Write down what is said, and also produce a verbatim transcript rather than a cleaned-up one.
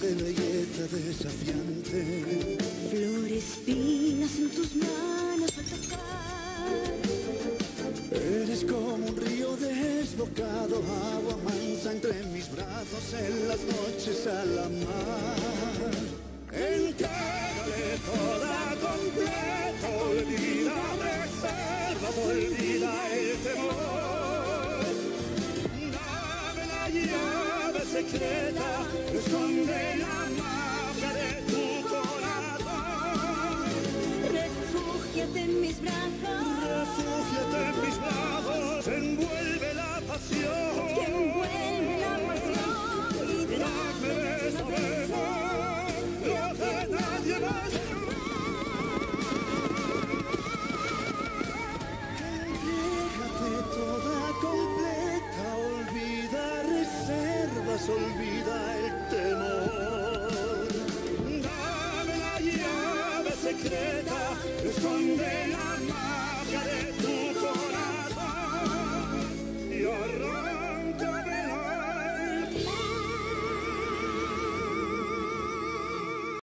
de belleza desafiante. Flores finas en tus manos al tocar. Eres como un río desbocado, agua mansa entre mis brazos en las noches al amar.